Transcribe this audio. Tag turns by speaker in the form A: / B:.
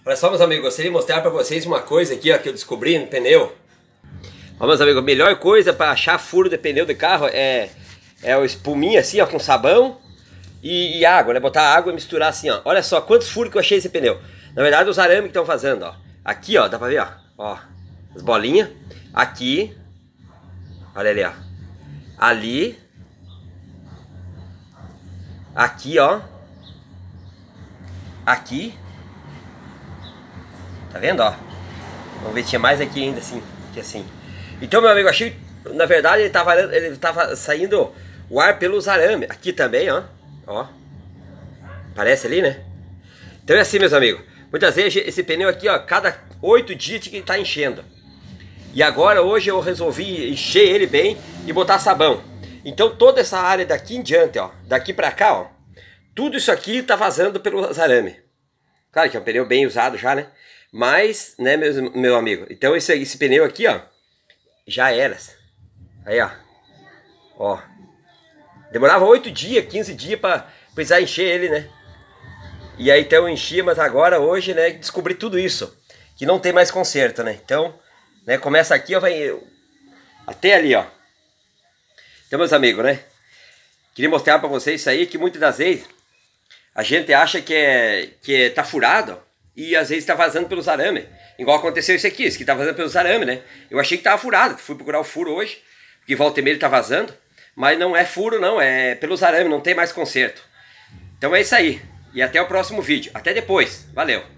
A: Olha só, meus amigos, gostaria de mostrar para vocês uma coisa aqui, ó, que eu descobri no pneu. Ó, meus amigos, a melhor coisa para achar furo de pneu de carro é o espuminha assim, ó, com sabão e água, né? Botar água e misturar assim, ó. Olha só quantos furos que eu achei esse pneu. Na verdade, os arames que estão fazendo, ó. Aqui, ó, dá pra ver, ó. As bolinhas. Aqui. Olha ali, ó. Ali. Aqui, ó. Aqui. Tá vendo, ó? Vamos ver, tinha mais aqui ainda assim, que assim. Então, meu amigo, achei, na verdade, ele tava saindo o ar pelos arames. Aqui também, ó. Ó. Parece ali, né? Então é assim, meus amigos. Muitas vezes esse pneu aqui, ó, cada 8 dias tinha que estar enchendo. E agora, hoje eu resolvi encher ele bem e botar sabão. Então toda essa área daqui em diante, ó, daqui pra cá, ó, tudo isso aqui tá vazando pelos arames. Claro que é um pneu bem usado já, né? Mas, né, meu amigo, então esse pneu aqui, ó, já era. Aí, ó. Ó. Demorava 8 dias, 15 dias pra precisar encher ele, né? E aí então eu enchia, mas agora, hoje, né, descobri tudo isso. Que não tem mais conserto, né? Então, né, começa aqui, ó, vai até ali, ó. Então, meus amigos, né? Queria mostrar pra vocês isso aí, que muitas das vezes a gente acha que tá furado, ó. E às vezes tá vazando pelos arames. Igual aconteceu isso aqui, isso que tá vazando pelos arames, né? Eu achei que tava furado, fui procurar o furo hoje, porque volta e meia ele tá vazando. Mas não é furo não, é pelos arames, não tem mais conserto. Então é isso aí. E até o próximo vídeo. Até depois. Valeu!